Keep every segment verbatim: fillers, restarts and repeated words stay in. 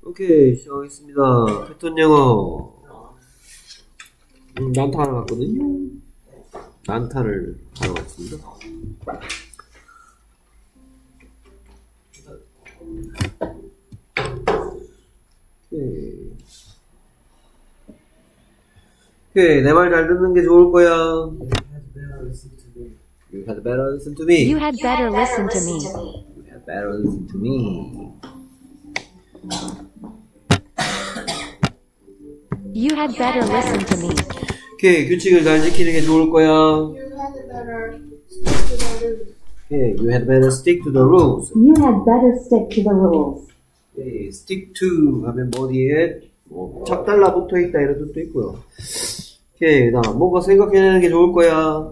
오케이, 시작하겠습니다. 패턴 영어. 음, 난타 하러 갔거든요. 난타를 하러 갔습니다. 오케이. 오케이, 내 말 잘 듣는 게 좋을 거야. You had better listen to me. You had better listen to me. You had better listen to me. You had better listen to me. 오케이, 규칙을 잘 지키는 게 좋을 거야. You had better stick to the rules. 오케이, you had better stick to the rules. You had better stick to the rules. 오케이, stick to 하면 뭐 뒤에 뭐 첫 달라 붙어 있다 이런 뜻도 있고요. 오케이, 그다음 뭔가 생각해내는 게 좋을 거야.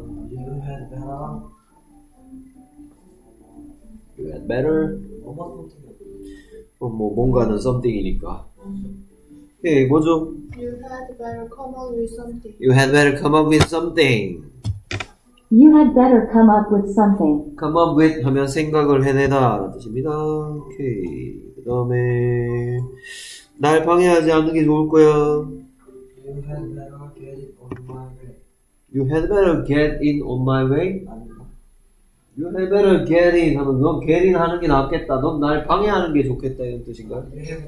You had better. 어, 뭐 뭔가는 something이니까. 오케이, 뭐죠? You had better come up with something. You had better come up with something. You had better come up with something. come up with 하면 생각을 해내다 라는 뜻입니다. 오케이. 그 다음에 날 방해하지 않는 게 좋을 거야. You had better get in on my way. You had better get in 하면 넌 get in 하는 게 낫겠다. 넌 날 방해하는 게 좋겠다 이런 뜻인가요?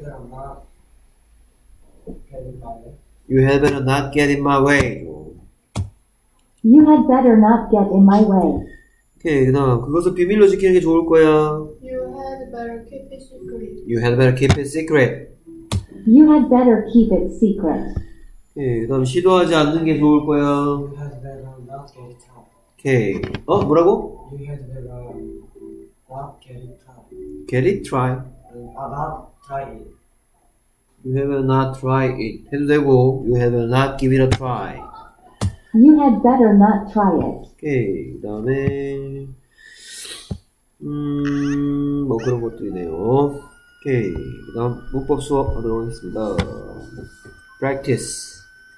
You had better not get in my way. You had better not get in my way. 오케이, 그 다음 그것을 비밀로 지키는 게 좋을 거야. You had better keep it secret. You had better keep it secret. You had better keep it secret. 오케이, 그 다음 시도하지 않는 게 좋을 거야. You had better not get it out. 오케이, 어? 뭐라고? You had better not get it out. Get it? Try. 아, not try it. You have better not try it. 해도 되고 You have better not give it a try. You had better not try it. 오케이, 그 다음에 음... 뭐 그런 것들이네요. 오케이, 그 다음 문법 수업 하도록 하겠습니다. Practice.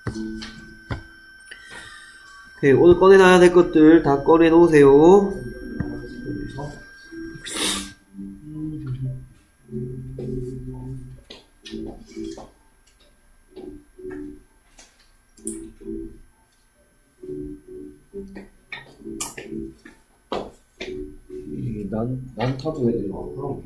오케이, 오늘 꺼내놔야 될 것들 다 꺼내놓으세요. 난, 난 타고 애들이 많구나.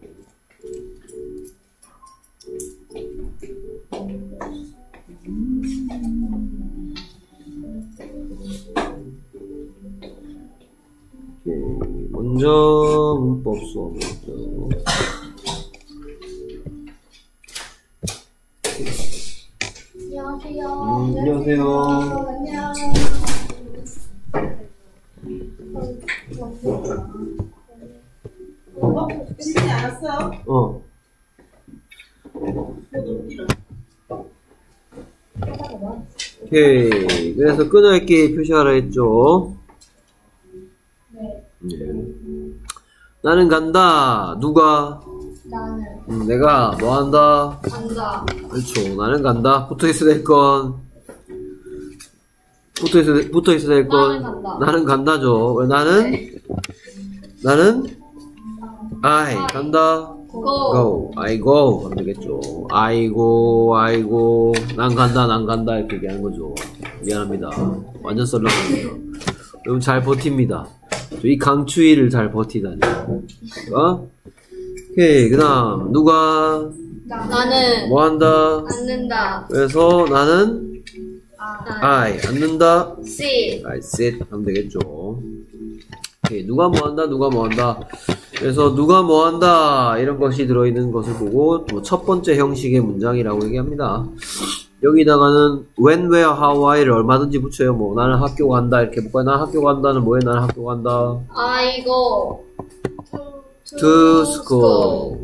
오케이, 먼저 문법 수업이죠. 안녕하세요. 음, 안녕하세요. 안녕. 어? 끝이지 않았어요? 어. 오케이, 그래서 끊을게 표시하라 했죠. 네. 네. 나는 간다. 누가? 나는 음, 내가 뭐 한다? 간다. 그렇죠. 나는 간다. 붙어 있어야 될 건. 붙어 있어야, 붙어 있어야 될 건. 나는 간다. 나는 간다죠. 왜 나는? 네. 나는? I. 간다. Go. go. I go. 하면 되겠죠. I go, I go. 난 간다, 난 간다. 이렇게 얘기하는 거죠. 미안합니다. 완전 썰렁합니다. 여러분 잘 버팁니다. 이 강추위를 잘 버티다니. 어? 오케이, 그 다음, 누가? 나는 뭐 한다? 앉는다. 그래서 나는? I. 앉는다? sit. I sit. 하면 되겠죠. 오케이, 누가 뭐 한다? 누가 뭐 한다? 그래서 누가 뭐 한다? 이런 것이 들어있는 것을 보고 뭐 첫 번째 형식의 문장이라고 얘기합니다. 여기다가는 when, where, how, why를 얼마든지 붙여요. 뭐 나는 학교 간다 이렇게 볼까요? 난 학교 간다는 뭐예요? 나는 학교 간다. I go to, to school.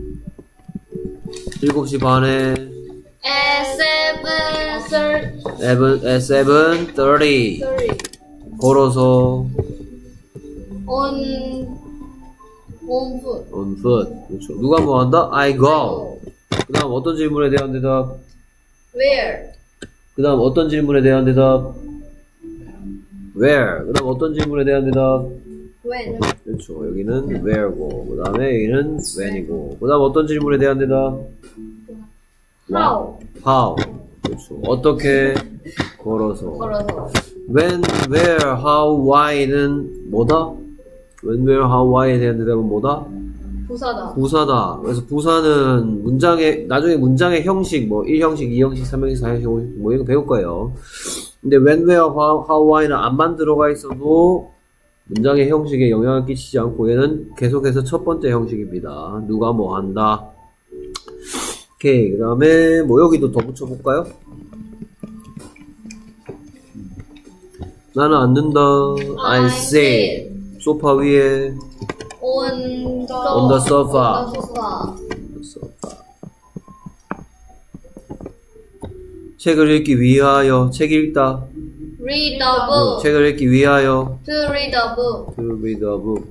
일곱 시 반에 at seven thirty. seven, at seven thirty 걸어서 on on foot. on foot. 그렇죠. 누가 뭐 한다? I go. 그 다음 어떤 질문에 대한 대답? Where? 그 다음 어떤 질문에 대한 대답? Where? 그 다음 어떤 질문에 대한 대답? When? 그렇죠. 여기는 where고, 그 다음에 여기는 when이고, 그 다음 어떤 질문에 대한 대답? How? how. 그렇죠. 어떻게 걸어서. 걸어서. when, where, how, why는 뭐다? when, where, how, why에 대한 대답은 뭐다? 부사다. 부사다. 그래서 부사는 문장의, 나중에 문장의 형식, 뭐, 일 형식, 이 형식, 삼 형식, 사 형식, 오 형식, 뭐, 이런 거 배울 거예요. 근데 when, where, how, how, why는 안만 들어가 있어도 문장의 형식에 영향을 끼치지 않고 얘는 계속해서 첫 번째 형식입니다. 누가 뭐 한다. 오케이. 그 다음에, 뭐, 여기도 더 붙여볼까요? 나는 앉는다. I sit. 소파 위에. On the, On the sofa. On the sofa. 소파. 책을 읽기 위하여. 책 읽다. Read the book. 책을 읽기 위하여. To read the book. To read a book.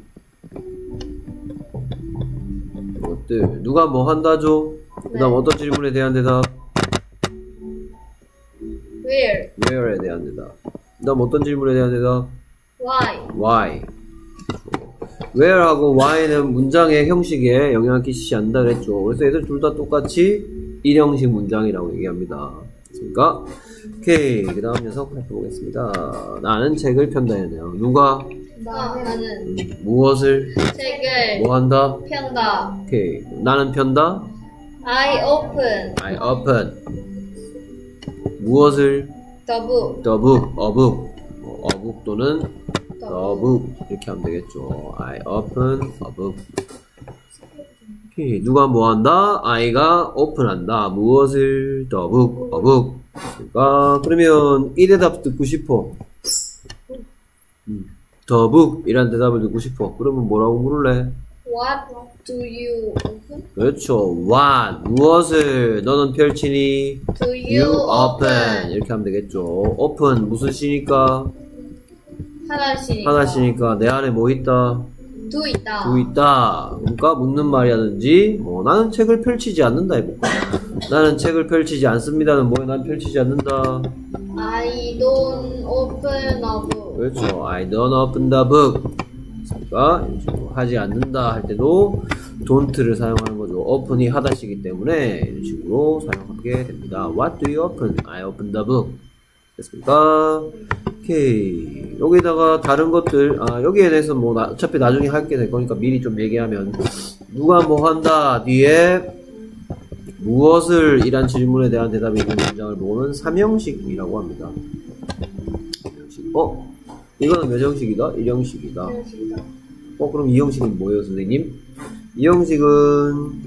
이것들. 누가 뭐 한다죠? 그 다음 네. 어떤 질문에 대한 대답? Where? Where에 대한 대답. 그 다음 어떤 질문에 대한 대답? Why? Why. Where하고 why는 문장의 형식에 영향을 끼치지 않는다 그랬죠. 그래서 얘들 둘 다 똑같이 일형식 문장이라고 얘기합니다. 됐습니까? 오케이. 그 다음 녀석 살펴보겠습니다. 나는 책을 편다 했네요. 누가? 나는 음, 무엇을? 책을 뭐 한다? 편다. 오케이. 나는 편다? I open I open. 무엇을? the book. The book. A book. 뭐, a book 또는 The the book. 이렇게 하면 되겠죠. I open a book. 오케이. 누가 뭐 한다? I가 open한다. 무엇을? The book. A book. 그러니까, 그러면 이 대답 듣고 싶어. 음. The book. 이란 대답을 듣고 싶어. 그러면 뭐라고 물을래? What do you open? 그렇죠. What. 무엇을 너는 펼치니? Do You you open. open? 이렇게 하면 되겠죠. open. 무슨 시니까? 하나씩이니까. 하나시니까 내 안에 뭐 있다? do 있다. 두 있다. 그러니까 묻는 말이라든지 뭐 나는 책을 펼치지 않는다 해볼까? 나는 책을 펼치지 않습니다는 뭐야? 난 펼치지 않는다. I don't open a book. 그렇죠. I don't open the book. 그러니까 하지 않는다 할 때도 don't를 사용하는 거죠. open이 하다시기 때문에 이런 식으로 사용하게 됩니다. What do you open? I open the book. 됐습니까? 오케이. 여기다가 다른 것들, 아, 여기에 대해서 뭐, 나, 어차피 나중에 할게 될 거니까 미리 좀 얘기하면, 누가 뭐 한다, 뒤에, 무엇을, 이란 질문에 대한 대답이 있는 문장을 보고는 삼형식이라고 합니다. 삼형식. 어? 이거는 몇 형식이다? 일 형식이다. 어, 그럼 이 형식은 뭐예요, 선생님? 이 형식은,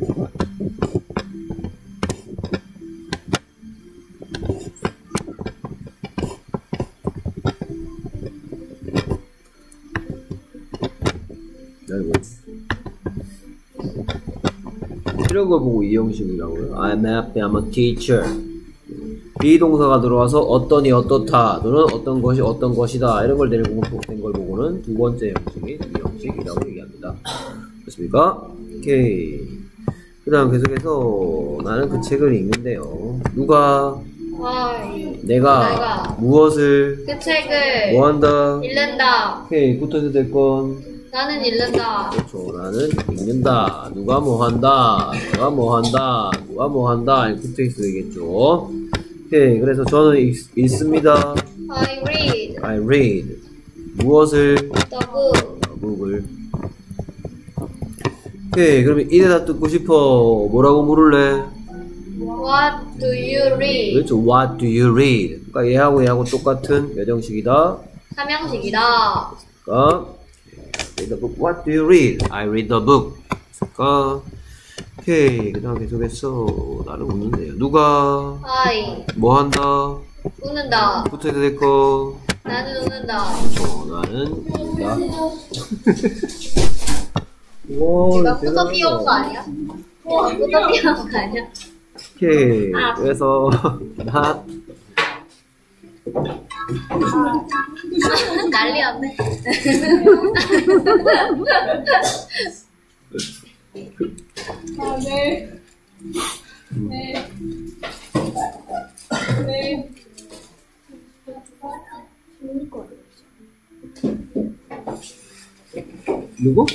이런 걸 보고 이 형식이라고요. I'm happy, I'm a teacher. 비동사가 들어와서 어떠니 어떻다 또는 어떤 것이 어떤 것이다 이런 걸 데리고 된 걸 보고는 두 번째 형식이 이 형식이라고 얘기합니다. 됐습니까? 오케이. 그 다음 계속해서 나는 그 책을 읽는데요. 누가? I. 내가, 내가. 무엇을? 그 책을 뭐 한다? 읽는다. 오케이. 붙어서 될 건? 나는 읽는다. 그렇죠. 나는 읽는다. 누가 뭐 한다. 누가 뭐 한다. 누가 뭐 한다. 이렇게 붙어있어 되겠죠. 오케이. 그래서 저는 읽, 읽습니다. I read I read. 무엇을? the book. book을. 오케이. 그러면 이 대답 듣고 싶어. 뭐라고 물을래? What do you read? 그렇죠. What do you read? 그러니까 얘하고 얘하고 똑같은 몇 형식이다? 삼형식이다. 그러니까 read the book. What do you read? I read the book. 그러니까 오케이. 그 다음 계속해서 나는 웃는데요. 누가 I. 뭐 한다? 웃는다. 붙어야 될 거. 나는 웃는다. 어, 나는 웃는다. 와, 내가 꽃도 피워온 거 아니야? 어, 꽃도 피워온 거 아니야? 오케이. 아. 그래서 나 난리였네. 아, 네. 네. 네. 누구?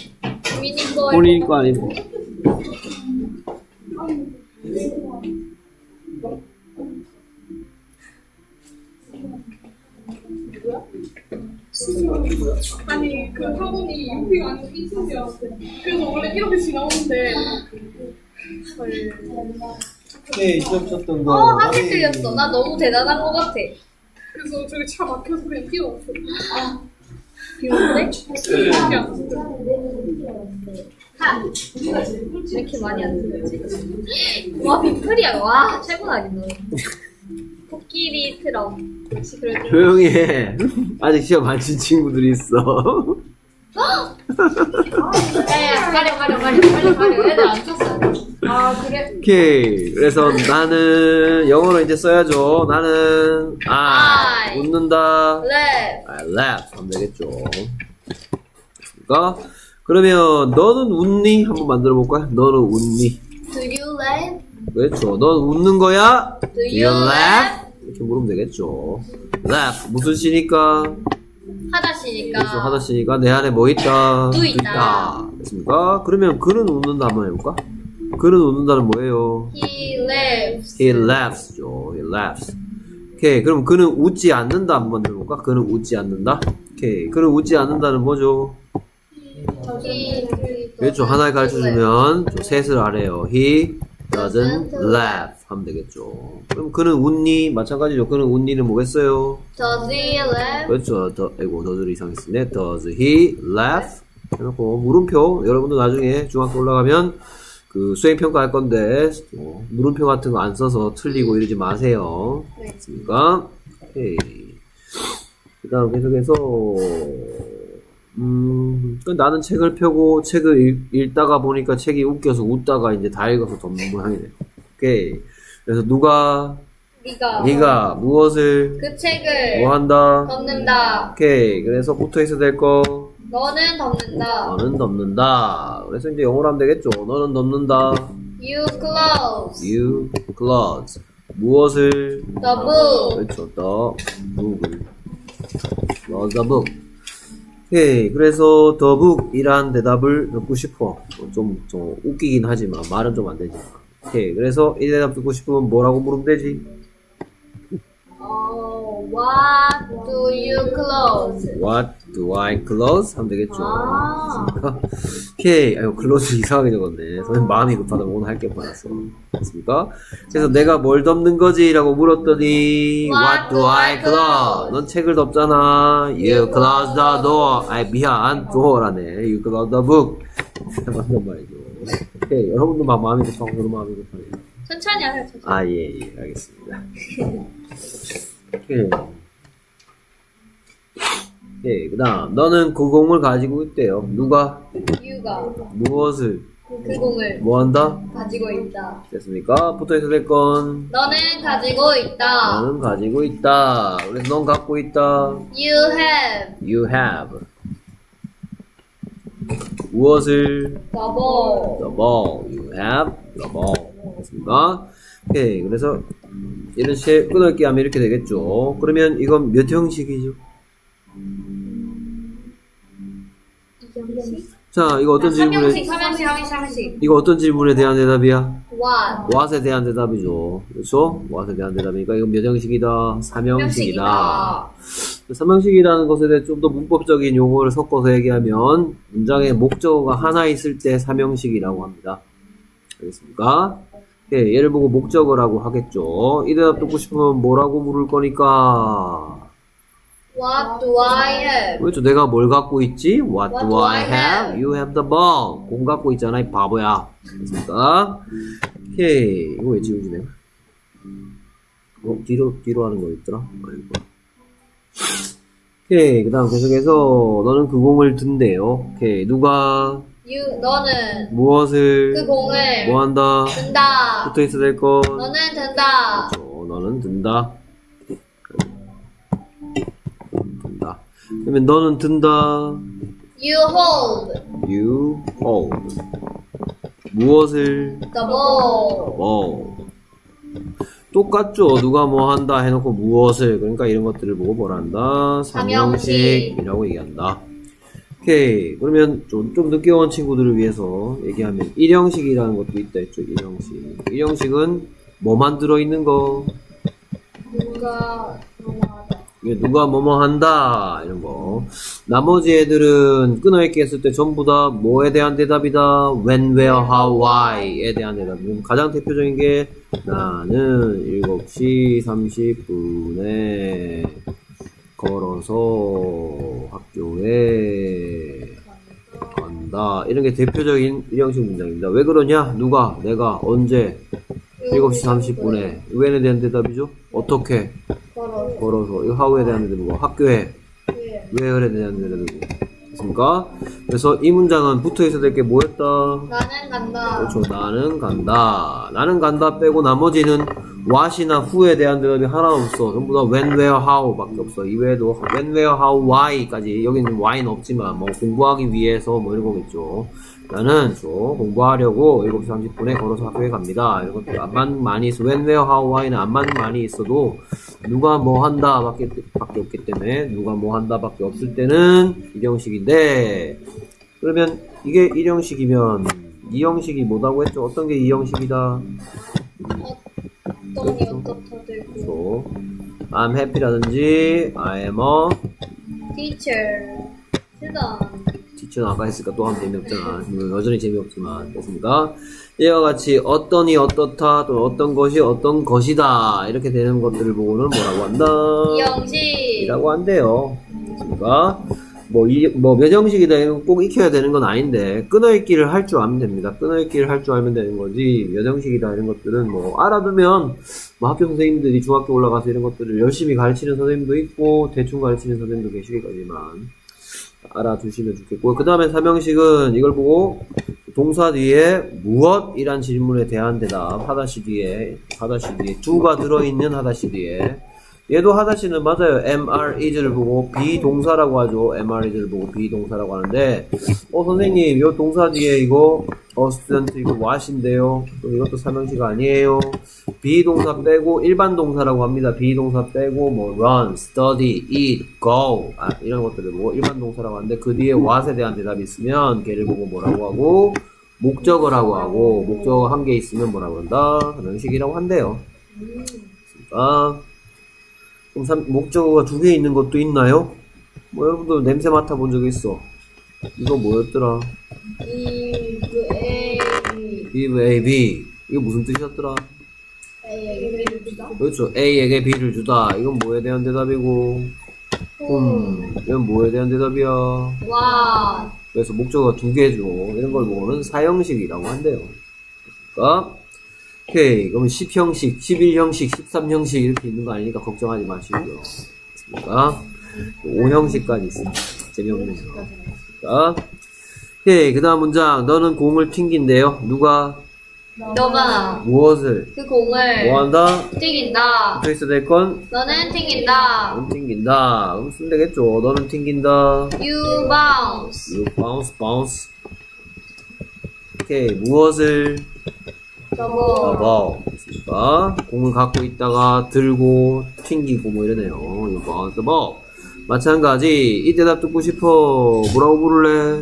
미니볼. 본인 거 아니고. 아니 그 학원이 유피가 아니고 이순이었어. 그래서 원래 이렇게 지나오는데 오케이, 시험 쳤던 거. 어, 하기 틀렸어. 나 너무 대단한 것 같아. 그래서 저기 차 막혀서 그냥 뛰어왔어. 비오는데? 그냥 하! 왜 이렇게 많이 안 들렸지? 와, 빅플이야. 와, 최고다, 너. 코끼리 트럭. 혹시 그럴 때. 조용히 해. 아직 시험 안 친 친구들이 있어. 야야, 가려, 가려, 가려, 가려, 가려. 애들 안 쳤어. 아, 그래? 오케이. 그래서 나는 영어로 이제 써야죠. 나는 I, I. 웃는다. 랩. I laugh 하면 되겠죠. 그러니까 그러면 너는 웃니? 한번 만들어 볼까요? 너는 웃니? Do you laugh? 그렇죠. 넌 웃는 거야? Do you laugh? 이렇게 물으면 되겠죠. laugh 무슨 시니까? 하다시니까. 그래서 하다시니까 내 안에 뭐 있다? 도 있다. 됐습니까? 그러면 그는 웃는다 한번 해볼까? 그는 웃는다는 뭐예요? He laughs. He laughs죠. He laughs. 오케이. 그럼 그는 웃지 않는다 한번 해볼까? 그는 웃지 않는다. 오케이. 그는 웃지 않는다는 뭐죠? He 그렇죠. 하나를 가르쳐주면 좀 셋을 하래요. He doesn't laugh 하면 되겠죠. 그럼 그는 웃니? 마찬가지죠. 그는 웃니는 뭐겠어요? Does he laugh? 그렇죠. 더, 아이고, 더즈를 이상했으네. Does he laugh? 해놓고, 물음표. 여러분도 나중에 중학교 올라가면 그 수행평가 할 건데, 어, 물음표 같은 거 안 써서 틀리고 이러지 마세요. 네. 됐습니까? 오케이. 그 다음 계속해서, 음, 나는 책을 펴고 책을 읽, 읽다가 보니까 책이 웃겨서 웃다가 이제 다 읽어서 덮는 모양이네. 오케이. 그래서 누가, 네가 네가 무엇을 그 책을 뭐 한다? 덮는다. 오케이. 그래서 붙어 있어야 될 거. 너는 덮는다. 너는 덮는다. 그래서 이제 영어로 하면 되겠죠. 너는 덮는다. You close You close. 무엇을? the book. 그렇죠. The book을. Close the book. 오케이. 그래서 the book이란 대답을 듣고 싶어. 좀, 좀 웃기긴 하지만 말은 좀 안 되지. 오케이. 그래서 이 대답 듣고 싶으면 뭐라고 물으면 되지? 어, what do you close? What do I close? 하면 되겠죠. 아. 됐습니까? 오케이. 아유, close 이상하게 적었네. 선생님 마음이 급하다 오늘 할 게 많았어. 됐습니까? 그래서 내가 뭘 덮는 거지? 라고 물었더니 What do I close? 넌 책을 덮잖아. You close the door. 아이, 미안. door라네. You close the book. 맞는 말이죠. 오케이. 여러분도 막 마음이 급하고 저도 마음이 급하네요. 천천히 하세요. 천천히. 아, 예, 예. 알겠습니다. 오케이. 오케이. 그 다음, 너는 그 공을 가지고 있대요. 누가? You가 무엇을? 그 공을 뭐 한다? 가지고 있다. 됐습니까? 붙어있어야 될 건? 너는 가지고 있다. 너는 가지고 있다. 그래서 넌 갖고 있다. You have You have. 무엇을? the ball. The ball. You have the ball. 됐습니까? 오케이. 그래서 이런 식의 끊을게 하면 이렇게 되겠죠. 그러면 이건 몇 형식이죠? 자, 이거 어떤 질문에, 삼형식, 삼형식, 삼형식, 삼형식. 이거 어떤 질문에 대한 대답이야? What? what에 대한 대답이죠. 그렇죠? what에 대한 대답이니까 이건 몇 형식이다? 삼형식이다. 삼형식이라는 것에 대해 좀 더 문법적인 용어를 섞어서 얘기하면 문장에 목적어가 하나 있을 때 삼형식이라고 합니다. 알겠습니까? 예, 얘를 보고 목적어라고 하겠죠. 이 대답 듣고 싶으면 뭐라고 물을 거니까? What do I have? 그렇죠. 내가 뭘 갖고 있지? What, What do, do I I have? have? You have the ball. 공 갖고 있잖아, 이 바보야. 됐습니까? 오케이. 이거 왜 지우지, 내가? 어, 뒤로, 뒤로 하는 거 있더라? 아이고. 오케이. 그 다음 계속해서, 너는 그 공을 든대요. 오케이. 누가, You, 너는 무엇을, 그 공을 뭐 한다? 든다. 붙어 있어야 될 건, 너는 든다. 그렇죠. 너는 든다. 든다. 그러면 너는 든다. You hold You hold. 무엇을? the ball. 뭐. 똑같죠. 누가 뭐 한다 해놓고 무엇을. 그러니까 이런 것들을 보고 뭘 한다? 삼형식이라고 얘기한다. 오케이. 그러면 좀, 좀 늦게 온 친구들을 위해서 얘기하면 일형식이라는 것도 있다 했죠. 일형식. 일형식은 뭐만 들어있는 거. 누가 뭐하다. 이게 누가 뭐뭐 한다 이런 거. 나머지 애들은 끊어있기 했을 때 전부 다 뭐에 대한 대답이다. when, where, how, why에 대한 대답. 가장 대표적인 게 나는 일곱 시 삼십 분에 걸어서 학교에 간다. 이런 게 대표적인 일형식 문장입니다. 왜 그러냐? 누가, 내가, 언제, 일곱 시 삼십 분에. when에 대한 대답이죠? 어떻게? 걸어서. 걸어서. 이거 how에 대한 대답이고, 학교에, 왜? where에 대한 대답이고. 됐습니까? 그래서 이 문장은 붙어 있어야 될 게 뭐였다? 나는 간다. 그렇죠. 나는 간다. 나는 간다 빼고 나머지는 what이나 who에 대한 대답이 하나 없어. 전부 다 when, where, how 밖에 없어. 이외에도 when, where, how, why까지. 여기는 why는 없지만 뭐 공부하기 위해서 뭐 이런 거겠죠. 나는 저 공부하려고 일곱 시 삼십 분에 걸어서 학교에 갑니다. 이런 것들 안만 많이 있어. when, where, how, why는 안만 많이 있어도 누가 뭐 한다 밖에, 밖에 없기 때문에 누가 뭐 한다 밖에 없을 때는 일형식인데, 그러면 이게 일형식이면 이형식이 뭐라고 했죠? 어떤 게 이형식이다? 어떤 게 어떻다 되고. 그렇죠. I'm happy라든지 I am a teacher. 쓰다. teacher는 아까 했으니까 또 하면 재미없잖아. 여전히 재미없지만. 됐습니까? 이와 같이 어떤이 어떻다 또는 어떤 것이 어떤 것이다 이렇게 되는 것들을 보고는 뭐라고 한다? 이형식. 이라고 한대요. 됐습니까? 뭐, 이, 뭐, 몇 형식이다, 이런 거 꼭 익혀야 되는 건 아닌데, 끊어읽기를 할 줄 알면 됩니다. 끊어읽기를 할 줄 알면 되는 거지, 몇 형식이다, 이런 것들은 뭐, 알아두면, 뭐, 학교 선생님들이 중학교 올라가서 이런 것들을 열심히 가르치는 선생님도 있고, 대충 가르치는 선생님도 계시겠지만, 알아두시면 좋겠고, 그 다음에 삼형식은 이걸 보고, 동사 뒤에 무엇이란 질문에 대한 대답, 하다시 뒤에, 하다시 뒤에, do가 들어있는 하다시 뒤에, 얘도 하다시는 맞아요. 엠알, is를 보고 비동사라고 하죠. 엠알, is를 보고 비동사라고 하는데, 어 선생님 이 동사 뒤에 이거 어 student 이거 what인데요. 이것도 삼형식 아니에요. 비동사 빼고 일반 동사라고 합니다. 비동사 빼고 뭐 run, study, eat, go 아, 이런 것들을 보고 일반 동사라고 하는데, 그 뒤에 what에 대한 대답이 있으면 걔를 보고 뭐라고 하고, 목적어라고 하고, 목적어 한 개 있으면 뭐라고 한다? 삼형식이라고 한대요. 그러니까 그럼 삼, 목적어가 두 개 있는 것도 있나요? 뭐 여러분들 냄새 맡아본 적 있어. 이거 뭐였더라? 이, 그, A, B, A, B. 이거 무슨 뜻이었더라? A에게 주다. 그렇죠. A에게 B를 주다. 이건 뭐에 대한 대답이고, 음, 이건 뭐에 대한 대답이야? 와. 그래서 목적어가 두 개죠. 이런 걸 보고는 사형식이라고 한대요. 그러니까 오케이. 그러면 십 형식, 십일 형식, 십삼 형식 이렇게 있는 거 아니니까 걱정하지 마시고요. 됐습니까? 오 형식까지 있습니다. 재미없네요. 자, 오케이. 그 다음 문장. 너는 공을 튕긴대요. 누가? 너가 무엇을? 그 공을 뭐 한다? 튕긴다. 붙어 있어야 될 건? 너는 튕긴다. 너는 튕긴다. 그럼 쓰면 되겠죠. 너는 튕긴다. You bounce. You bounce, bounce. 오케이. 무엇을? 저거. 더버. 됐습니까? 공을 갖고 있다가 들고 튕기고 뭐 이러네요. You bounce the ball. 마찬가지. 이 대답 듣고 싶어. 뭐라고 부를래?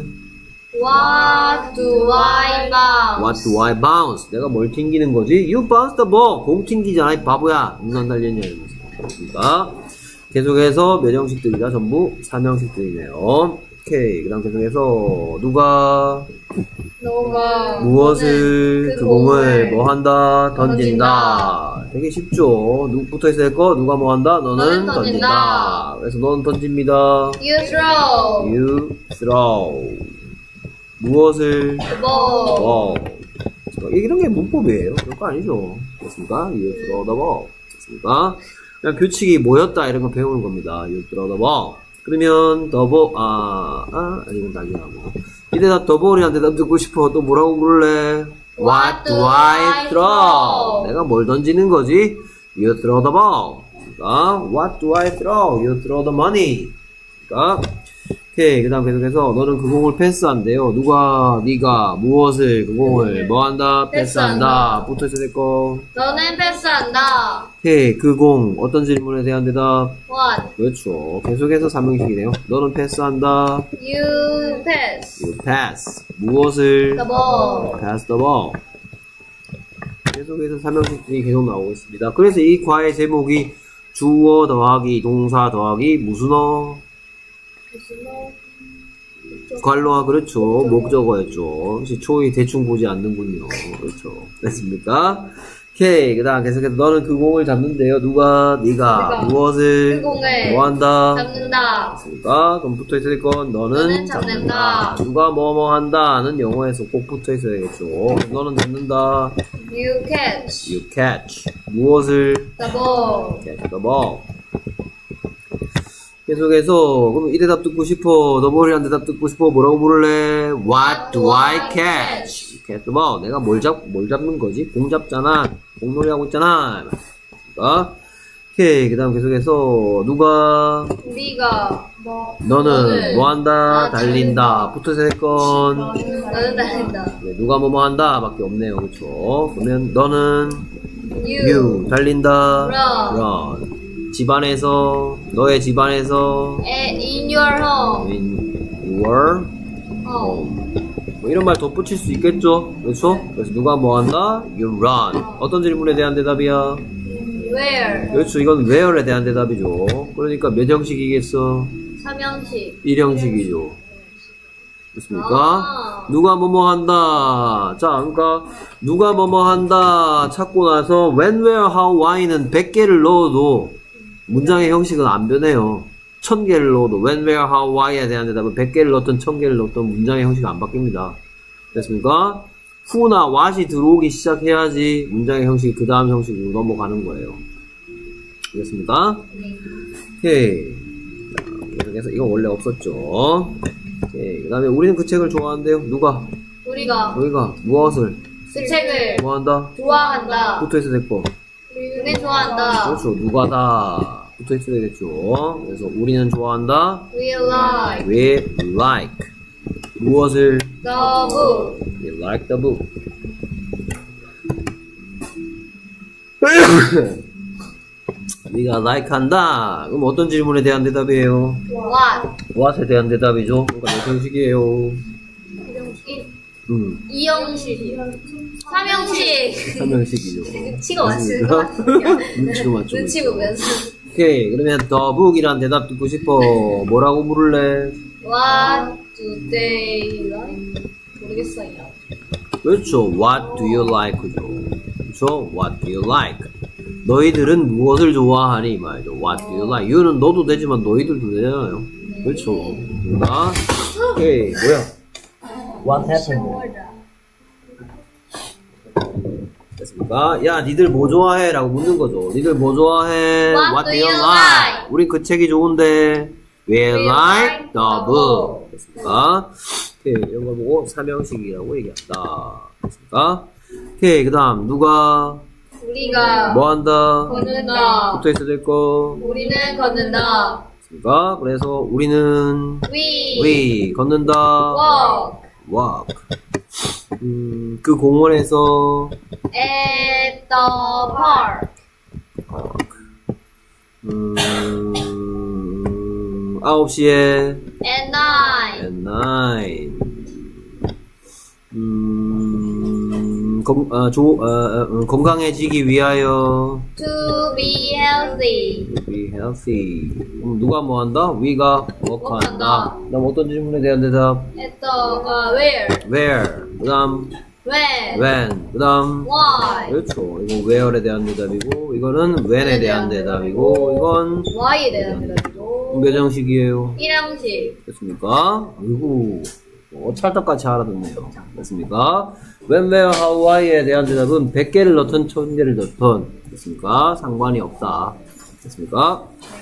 What do I bounce? What do I bounce? 내가 뭘 튕기는 거지? You bounce the ball. 공 튕기잖아. 이 바보야. 눈 안 달렸냐 이러면서. 그러니까 계속해서 몇 형식들이다? 전부 삼 형식들이네요. 오케이. 그 다음 계속해서 누가 너가 무엇을 그 그 공을 공을 뭐 한다? 던진다. 던진다. 되게 쉽죠. 누 붙어 있어야 될 거? 누가 뭐 한다? 너는 너는 던진다. 던진다. 그래서 너는 던집니다. You throw. You throw. 무엇을 The ball. 어. 이런 게 문법이에요. 그런 거 아니죠. 됐습니까? You throw the ball. 됐습니까? 그냥 규칙이 뭐였다 이런 거 배우는 겁니다. You throw the ball. 그러면 the ball, 아, 아, 아니, 이건 나중에 하고. 이 대답 the ball이란 대답 듣고 싶어. 또 뭐라고 부를래? What do I throw? 내가 뭘 던지는 거지? You throw the ball. 그러니까, what do I throw? You throw the money. 그러니까, 오케이. 그 다음 계속해서 너는 그 공을 패스한대요. 누가, 네가 무엇을 그 공을 뭐 한다? 패스한다. 패스한다. 붙어 있어야 될 거. 너는 패스한다. 오케이. 그 공 어떤 질문에 대한 대답? What? 그렇죠. 계속해서 삼형식이네요. 너는 패스한다. You pass. You pass. 무엇을? The ball. Pass the ball. 계속해서 삼형식들이 계속 나오고 있습니다. 그래서 이 과의 제목이 주어 더하기 동사 더하기 무슨어? 관로와 그렇죠. 목적어였죠. 혹시 초이 대충 보지 않는군요. 그렇죠. 됐습니까? 오케이. 그 다음 계속해서 너는 그 공을 잡는데요. 누가? 네가 내가 무엇을 그 공을 뭐 한다? 잡는다. 됐습니까? 그럼 붙어 있을 건 너는 너는 잡는다. 잡는다. 누가 뭐뭐 한다는 영어에서 꼭 붙어 있어야겠죠. 너는 잡는다. You catch You catch. 무엇을? the ball. catch the ball. 계속해서 그럼 이 대답 듣고 싶어. 너버리한 대답 듣고 싶어. 뭐라고 부를래? What do I catch? catch the ball. 내가 뭘 잡, 뭘 잡는 거지? 공 잡잖아. 공놀이 하고 있잖아. 그러니까 오케이. 그 다음 계속해서 누가? 우리가 뭐 너는 너는 뭐 한다? 아, 달린다. 붙어서 할 건. 너는 달린다. 네, 누가 뭐뭐 한다 밖에 없네요. 그쵸? 그러면 너는 You, you 달린다. Run. run. 집안에서 너의 집안에서 at- in your home. in your home. home. 뭐 이런 말 덧붙일 수 있겠죠? 그렇죠? 그래서 누가 뭐 한다? You run. 어떤 질문에 대한 대답이야? Where? 그렇죠. 이건 where에 대한 대답이죠. 그러니까 몇 형식이겠어? 삼형식. 일 형식이죠. 됐습니까? 아. 누가 뭐뭐 한다. 자, 그러니까 누가 뭐뭐 한다 찾고 나서 when, where, how, why는 백 개를 넣어도 문장의 형식은 안 변해요. 천 개를 넣어도 when, where, how, why에 대한 대답은 백 개를 넣었던 천 개를 넣었던 문장의 형식은 안 바뀝니다. 됐습니까? who나 what이 들어오기 시작해야지 문장의 형식이 그 다음 형식으로 넘어가는 거예요. 됐습니까? 네. 오케이. 자, 계속해서 이건 원래 없었죠. 오케이. 그 다음에 우리는 그 책을 좋아한대요. 누가? 우리가 우리가 무엇을 그 책을 뭐 한다? 좋아한다. 붙어있어야 됐고. 우리는 좋아한다. 그렇죠. 누가다. 붙어있어야 되겠죠. 그래서 우리는 좋아한다. We like We like. 무엇을? the book. We like the book. 우리가 like 한다. 그럼 어떤 질문에 대한 대답이에요? What? what에 대한 대답이죠. 그러니까 몇 형식이에요? 이- 음, 이형식. 삼형식. 삼형식이죠. 눈치가 맞추는 거 같아요. 눈치로 맞추고 눈치 있죠. 보면서. 오케이. 그러면 the book이란 대답 듣고 싶어. 뭐라고 물을래? What do they like? 모르겠어요. 그렇죠. What do you like? 그죠. 그렇죠. What do you like? 너희들은 무엇을 좋아하니? 이 말이죠. What do you like? you는 너도 되지만 너희들도 되잖아요. 그렇죠. 그러니까 오케이. 뭐야? What happened? 됐습니까? 야, 니들 뭐 좋아해? 라고 묻는 거죠. 니들 뭐 좋아해? What do you like? 우린 그 책이 좋은데 We, We like like the the book. book. 됐습니까? 오케이, 이런 걸 보고 삼형식이라고 얘기한다. 됐습니까? 오케이, 그 다음 누가 우리가 뭐 한다? 걷는다. 붙어있어야 될 거. 우리는 걷는다. 됐습니까? 그래서 우리는 We, we 걷는다. walk walk. 음, 그 공원에서 at the park. 음, 아홉 시에 At nine. at nine. 음, 건, 아, 조, 아, 아, 음, 건강해지기 위하여 To be healthy. be healthy. 그럼 누가 뭐 한다? we가 work한다. 그 다음 어떤 질문에 대한 대답? At the uh, where? where. 그 다음 When? when. 그 다음 Why? 그렇죠. 이거 where에 대한 대답이고 이거는 when에 대한 대답이고 이건 Why에 대한 대답이죠. 몇 형식이에요? 일형식. 됐습니까? 아이고 어, 찰떡같이 알아듣네요. 됐습니까? when, where, how, why에 대한 대답은 백 개를 넣든 천 개를 넣든 됐습니까? 상관이 없다. 됐습니까?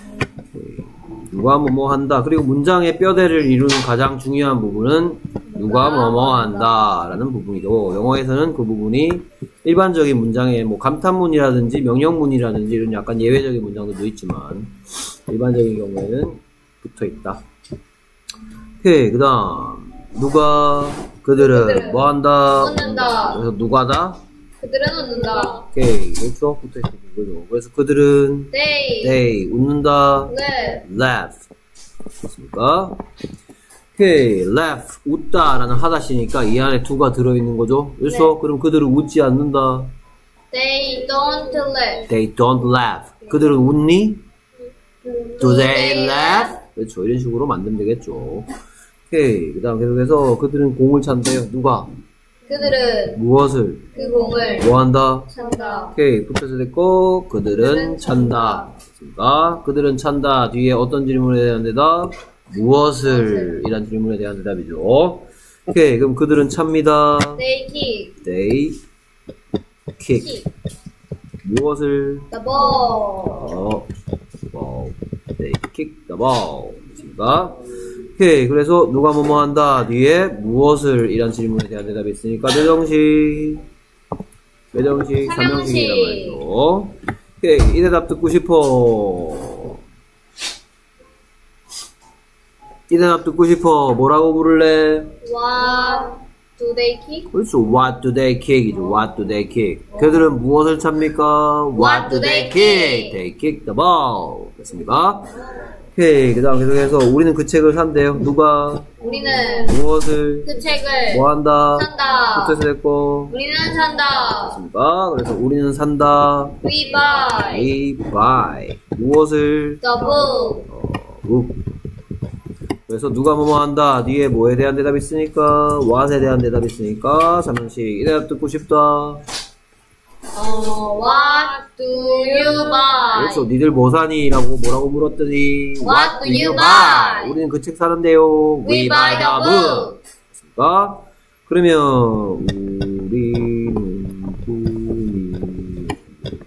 누가 뭐뭐 한다. 그리고 문장의 뼈대를 이루는 가장 중요한 부분은 누가 뭐뭐 한다 라는 부분이고 영어에서는 그 부분이 일반적인 문장에 뭐 감탄문이라든지 명령문이라든지 이런 약간 예외적인 문장들도 있지만 일반적인 경우에는 붙어있다. 오케이. 그 다음 누가 그들은 그들은 뭐 한다. 웃는다. 그래서 누가다. 그들은 웃는다. 오케이. 그렇죠. 붙어있는 거죠. 그래서 그들은 They. they 웃는다. Live. laugh. 됐습니까? 오케이. laugh. 웃다 라는 하다시니까 이 안에 to가 들어있는 거죠. 그래서 네. 그럼 그들은 웃지 않는다. They don't laugh. They don't laugh. 그들은 웃니? Do they laugh? 그렇죠. 이런 식으로 만들면 되겠죠. 오케이. 그 다음 계속해서 그들은 공을 찬대요. 누가? 그들은 무엇을? 그 공을 뭐 한다? 찬다. 오케이. 붙여서 됐고, 그들은 찬다. 그러니까 그들은 찬다. 뒤에 어떤 질문에 대한 대답? 무엇을? 이란 질문에 대한 대답이죠. 오케이. 그럼 그들은 찹니다. They kick They kick. kick 무엇을? the ball. 어, ball. They kick the ball. 그렇습니까? 오케이. 그래서 누가 뭐뭐 한다. 뒤에 무엇을? 이란 질문에 대한 대답이 있으니까 몇 형식? 몇 형식? 삼 형식이란 말이죠. 오케이. 이 대답 듣고 싶어. 이 대답 듣고 싶어. 뭐라고 부를래? What do they kick? 그렇죠. What do they kick이죠. What do they kick? 그들은 무엇을 찹니까? What do they kick? They kick the ball. 됐습니까? 오케이. 그 다음 계속해서 우리는 그 책을 산대요. 누가? 우리는 무엇을? 그 책을 뭐 한다? 산다. 붙여서 됐고. 우리는 산다. 됐습니까? 그래서 우리는 산다. We buy We buy. 무엇을? the book. 어, book. 그래서 누가 뭐뭐 한다. 뒤에 뭐에 대한 대답이 있으니까 what에 대한 대답이 있으니까 삼형식. 이 대답 듣고 싶다. 어, what do you buy? 그렇죠. 니들 뭐 사니? 라고 뭐라고 물었더니 What do you buy? 우리는 그 책 사는데요. We buy the book. 됐습니까? 그러면 우리는 꿈이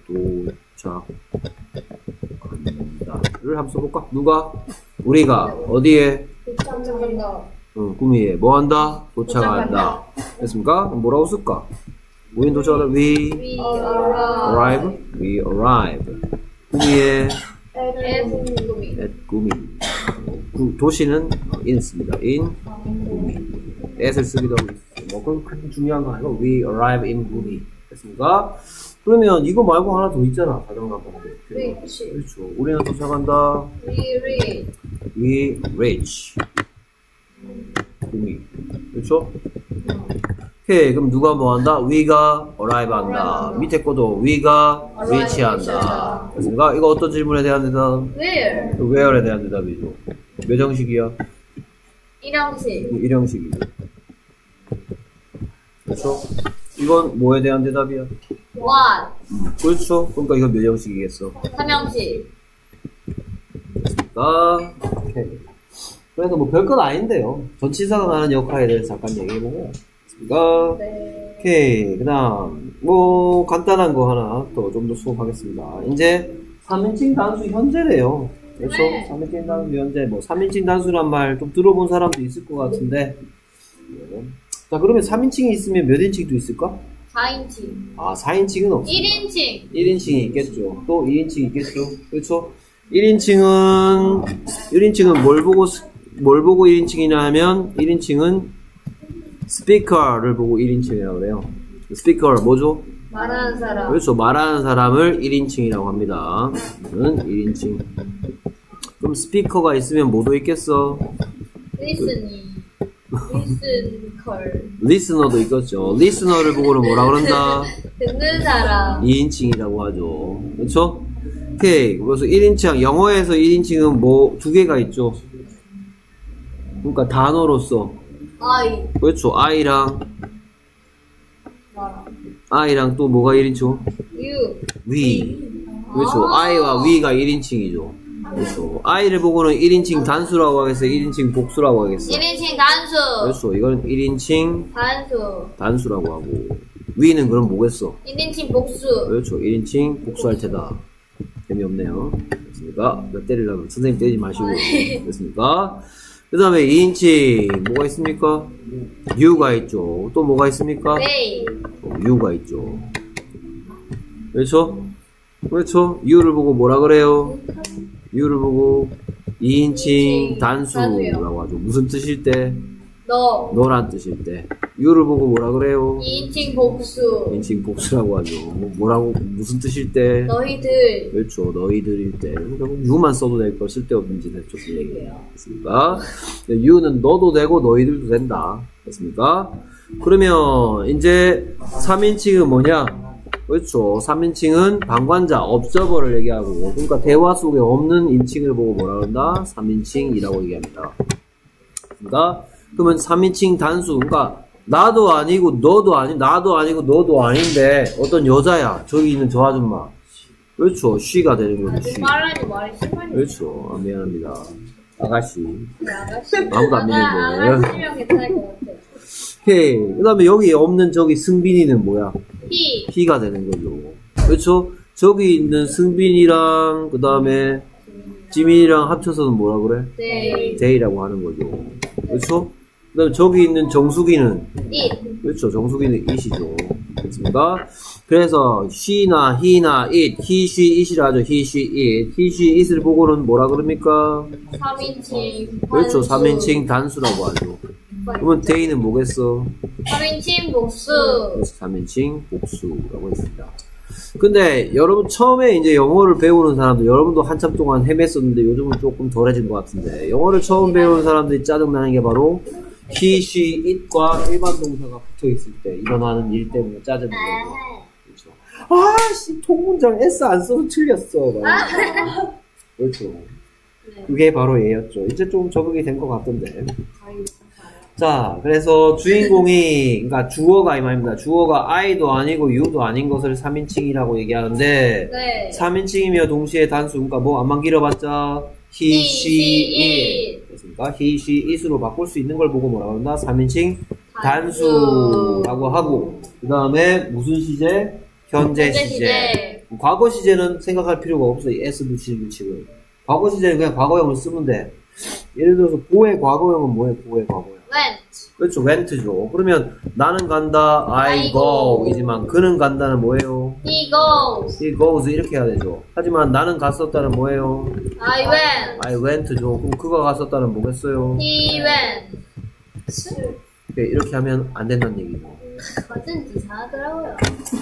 도착한다를 한번 써볼까? 누가? 우리가 어디에? 도착한다. 응, 구미에 뭐 한다? 도착한다. 됐습니까? 그럼 뭐라고 쓸까? 우린 도착하다. We We arrive. We arrive. 구미에 at 구미. at 구미. 구, 도시는 in습니다. in 구미. at을 쓰기도 하고 있어요. 뭐 그건 큰 중요한 거 아니고 we arrive in 구미. 됐습니까? 그러면 이거 말고 하나 더 있잖아. 자전거 타는데. Reach. 그렇죠. 우리는 도착한다. We reach. We reach. 구미. 그렇죠? 오케이. 그럼 누가 뭐 한다? we가 arrive 한다. 밑에 거도 we가 reach 한다. 됐습니까? 이거 어떤 질문에 대한 대답? Where? where에 대한 대답이죠. 몇 형식이야? 일형식. 일형식이죠. 그렇죠? 이건 뭐에 대한 대답이야? What? 음, 그렇죠? 그러니까 이건 몇 형식이겠어? 삼형식. 됐습니까? 오케이. 그래서 뭐 별건 아닌데요. 전치사가 하는 역할에 대해서 잠깐 얘기해보고. 됐습니까? 네. 오케이. 그 다음, 뭐, 간단한 거 하나 또 좀 더 수업하겠습니다. 이제 삼 인칭 단수 현재래요. 그렇죠? 네. 삼 인칭 단수 현재, 뭐, 삼 인칭 단수란 말 좀 들어본 사람도 있을 것 같은데. 네. 자, 그러면 삼 인칭이 있으면 몇 인칭도 있을까? 사인칭. 아, 사 인칭은 없어. 일인칭. 일 인칭이 있겠죠. 또 이 인칭이 있겠죠. 그렇죠? 일 인칭은, 일 인칭은 뭘 보고, 뭘 보고 일 인칭이냐 하면, 일 인칭은 스피커를 보고 일 인칭이라고 그래요. 스피커 뭐죠? 말하는 사람. 그렇죠. 말하는 사람을 일 인칭이라고 합니다. 이는 일 인칭. 그럼 스피커가 있으면 뭐도 있겠어? Listening. Listen call. 리스너도 있겠죠. 리스너를 보고는 뭐라 그런다? 듣는 사람. 이 인칭이라고 하죠. 그렇죠? 오케이. 그래서 일 인칭, 영어에서 일 인칭은 뭐, 두 개가 있죠. 그러니까 단어로서. I. 그렇죠. I랑, 나랑. I랑 또 뭐가 일 인칭? You. We. 그렇죠. 아. I와 we가 일 인칭이죠. 그렇죠. I를 보고는 일 인칭 단수라고 하겠어? 일 인칭 복수라고 하겠어? 일인칭 단수. 그렇죠. 이건 일 인칭 단수. 단수라고 하고, we는 그럼 뭐겠어? 일인칭 복수. 그렇죠. 일 인칭 복수할 테다. 재미없네요. 됐습니까? 몇 때리려면 선생님 때리지 마시고. 됐습니까? 그 다음에 이 인칭 뭐가 있습니까? you가 있죠. 또 뭐가 있습니까? They. 어, you가 있죠. 그렇죠? 그렇죠? you를 보고 뭐라 그래요? you를 보고 이 인칭 단수라고 하죠. 무슨 뜻일 때? 너. 너란 뜻일 때. you를 보고 뭐라 그래요? 이인칭 복수. 인칭 복수라고 하죠. 뭐, 뭐라고 무슨 뜻일 때? 너희들. 그렇죠. 너희들일 때. 그러니까 you만 써도 될 거 쓸데없는 짓 했죠. 그 얘기예요. 됐습니까? you는 너도 되고 너희들도 된다. 됐습니까? 그러면 이제 삼 인칭은 뭐냐? 그렇죠. 삼 인칭은 방관자, observer를 얘기하고, 그러니까 대화 속에 없는 인칭을 보고 뭐라 그런다? 삼 인칭이라고 얘기합니다. 그러니까, 그러면 삼 인칭 단수, 그러니까, 나도 아니고, 너도 아니, 나도 아니고, 너도 아닌데, 어떤 여자야. 저기 있는 저 아줌마. 그렇죠. she가 되는 거죠, she. 말하지 말이 심하니. 그렇죠. 아, 미안합니다. 아가씨. 네, 아가씨. 아무도 안 믿는데. 아가씨면 괜찮을 것 같아. 오케이. 그 다음에 여기 없는 저기 승빈이는 뭐야? 히. 히가 되는 거죠. 그렇죠? 저기 있는 승빈이랑 그 다음에 지민이랑 합쳐서는 뭐라 그래? 네. 데이라고 하는 거죠. 그렇죠? 그 다음에 저기 있는 정수기는 잇. 그렇죠. 정수기는 it이죠. 됐습니까? 그래서 she나 he나 it, he, she, it이라 하죠. he, she, it. he, she, it을 보고는 뭐라 그럽니까? 삼 인칭. 그렇죠. 삼 인칭 단수라고 하죠. 그러면 데이는 뭐겠어? 삼 인칭 복수. 그래서 삼 인칭 복수라고 했습니다. 근데 여러분 처음에 이제 영어를 배우는 사람들, 여러분도 한참 동안 헤맸었는데 요즘은 조금 덜해진 것 같은데, 영어를 처음 배우는 사람들이 짜증나는 게 바로 he, she, it과 일반 동사가 붙어 있을 때 일어나는 일 때문에 짜증나는 거죠. 그렇죠. 아씨, 통문장 S 안 써도 틀렸어. 그렇죠. 그게 바로 얘였죠. 이제 좀 적응이 된 것 같던데. 자, 그래서 주인공이, 그러니까 주어가 이 말입니다. 주어가 I도 아니고 U도 아닌 것을 삼 인칭이라고 얘기하는데, 네. 삼 인칭이며 동시에 단수, 그러니까 뭐 안만 길어봤자 he, he, she, she, it. 그렇습니까? he, she, it으로 바꿀 수 있는 걸 보고 뭐라고 한다? 삼 인칭 단수라고 하고, 그 다음에 무슨 시제? 현재 현재 시제. 시제. 과거 시제는 생각할 필요가 없어. 이 S 붙이는 규칙을. 과거 시제는 그냥 과거형을 쓰면 돼. 예를 들어서 보의 과거형은 뭐예요? 보의 과거형. went. 그렇죠. went죠. 그러면 나는 간다, I I go. go. 이지만 그는 간다는 뭐예요? He goes. He goes 이렇게 해야 되죠. 하지만 나는 갔었다는 뭐예요? I went. I went죠. 그럼 그가 갔었다는 뭐겠어요? He went. 네, 이렇게 하면 안 된다는 얘기죠. 같은 이상하더라고요.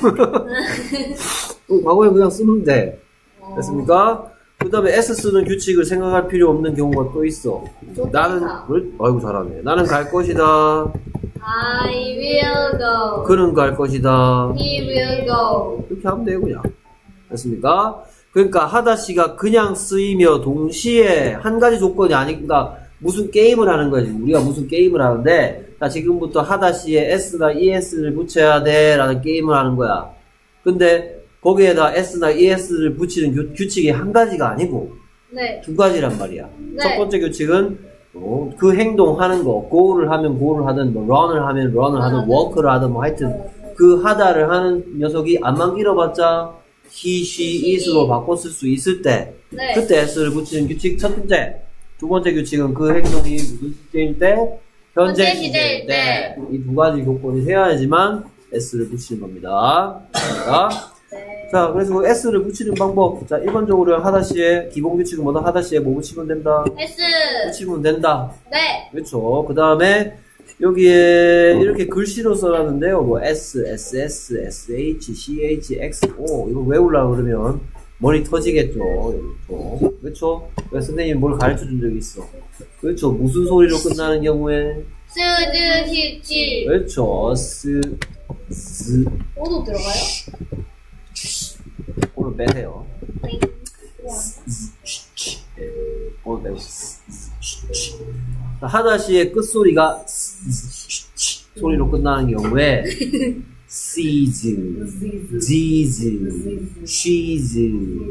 그럼 과거에 그냥 쓰면 돼. 됐습니까? 그 다음에 S 쓰는 규칙을 생각할 필요 없는 경우가 또 있어. 나는, 뭘? 아이고 잘하네. 나는 갈 것이다. I will go. 그는 갈 것이다. He will go. 이렇게 하면 돼요, 그냥. 됐습니까? 그러니까 하다시가 그냥 쓰이며 동시에 한 가지 조건이 아니니까 무슨 게임을 하는 거지. 우리가 무슨 게임을 하는데, 자, 지금부터 하다시에 S나 이에스를 붙여야 돼 라는 게임을 하는 거야. 근데 거기에다 S나 이에스를 붙이는 규, 규칙이 한 가지가 아니고 네. 두 가지란 말이야. 네. 첫 번째 규칙은 어, 그 행동하는 거, go를 하면 go를 하든 뭐 run을 하면 run을 하든 아, 네. walk를 하든 뭐 하여튼 그 하다를 하는 녀석이 안만 길어봤자 he, she, it으로 바꿨을 수 있을 때 네. 그때 S를 붙이는 규칙 첫 번째. 두 번째 규칙은 그 행동이 무슨 시제일 때? 현재 현재 시제일 시제일 때. 이 두 가지 조건이 되어야지만 S를 붙이는 겁니다. 자, 네. 자, 그래서 그 S를 붙이는 방법. 자, 일반적으로 하다시에 기본 규칙은 뭐다? 하다시에 뭐 붙이면 된다? S. 붙이면 된다. 네. 그렇죠. 그 다음에 여기에 이렇게 글씨로 써놨는데요. 뭐 S, S, S, S, H, C, H, X, O 이거 외우려고 그러면 머리 터지겠죠. 여기 그렇죠. 그래서 선생님이 뭘 가르쳐 준 적이 있어. 그렇죠. 무슨 소리로 끝나는 경우에? 스즈 히치. 그렇죠. 스, 스. 오도 들어가요? 오늘 빼세요. 네. 네, 오늘 빼고. 하다시의 끝소리가 소리로 끝나는 경우에 sees, these, she's,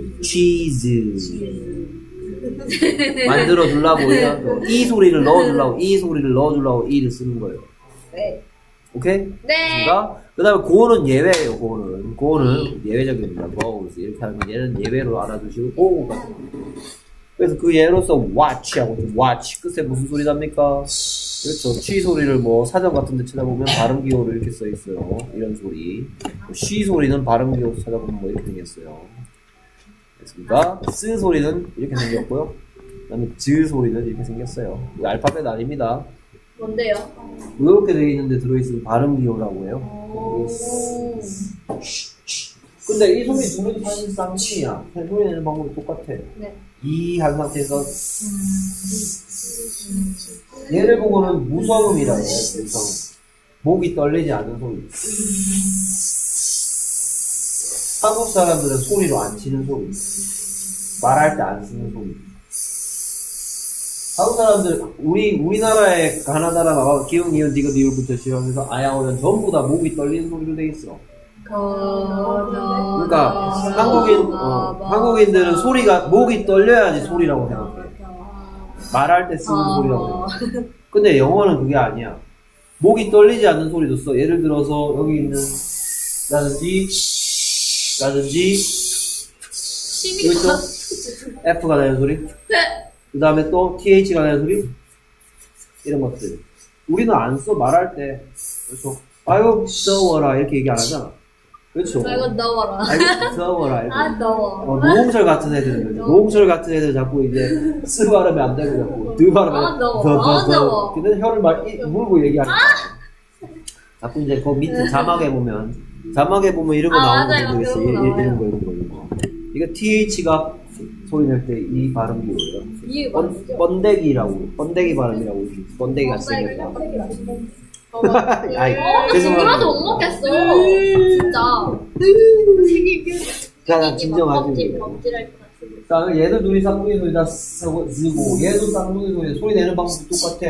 cheese 만들어 주려고 이 소리를 넣어 주려고 이 소리를 넣어 주려고 이를 쓰는 거예요. 네. 오케이? 네. 그 다음에 고는 예외예요. 고는 고는 예외적입니다. goes 이렇게 하면 얘는 예외로 알아두시고 고가 그래서 그 예로서 watch하고 watch 끝에 무슨 소리 납니까? 그렇죠. 취 소리를 뭐 사전 같은 데 찾아보면 발음 기호로 이렇게 써 있어요. 이런 소리. 쉬 소리는 발음 기호 찾아보면 뭐 이렇게 생겼어요. 됐습니까? 쓰 소리는 이렇게 생겼고요. 그 다음에 즈 소리는 이렇게 생겼어요. 이거 알파벳 아닙니다. 뭔데요? 이렇게 되어 있는데 들어있으면 발음 기호라고 해요. 오. 근데 이 소리 둘은 사실 쌍둥이야. 소리 내는 방법이 똑같아. 네. 이 한 상태에서 얘를 보고는 무성음이라고 해요. 무성음. 목이 떨리지 않은 소리. 한국 사람들은 소리로 안 치는 소리. 말할 때 안 쓰는 소리. 한국 사람들, 우리, 우리나라의 가나다라 막 기억, 니은, 디귿, 리을부터 시작해서 아야오는 전부 다 목이 떨리는 소리로 돼 있어. 그러니까 한국인, 어, 한국인들은 소리가, 목이 떨려야지 소리라고 생각해. 말할 때 쓰는 소리라고 생각해. 근데 영어는 그게 아니야. 목이 떨리지 않는 소리도 써. 예를 들어서 여기 있는 라든지 라든지 여기 또 F가 나는 소리, 그 다음에 또 티에이치가 나는 소리, 이런 것들 우리는 안 써. 말할 때. 그렇죠. 아이고 더워라 이렇게 얘기 안 하잖아. 그렇죠. 아이고 더워라. 아이고 더워라 이렇게. 아 더워. 어, 노홍철 같은 애들은 노홍철 같은 애들 자꾸 이제 쓰 발음이 안 되고 자꾸 드 발음이 아, 더워. 더, 더, 아, 더. 더워. 근데 혀를 막 이- 물고 얘기하니까 자꾸 이제 그 밑에 자막에 보면 자막에 보면 이런 거 아, 나오는 맞아요. 거 보겠어. 그런 거 이런 거 나와요. 이런 거 이런 거. 이거 티에이치가 소리 낼 때 이 발음이 뭐예요? 이게 번, 맞죠? 번데기라고 번데기 발음이라고 이렇게 번데기 같이 생겼다. 아이, 어, 나 징그러서 못 먹겠어. 진짜. 자, 자, 진정하지. 껍질, 껍질할 것 같은데. 자, 얘들 둘이 쌍둥이 소리다 쓰고, 쓰고, 얘도 쌍둥이 소리, 소리 내는 방법도 똑같아.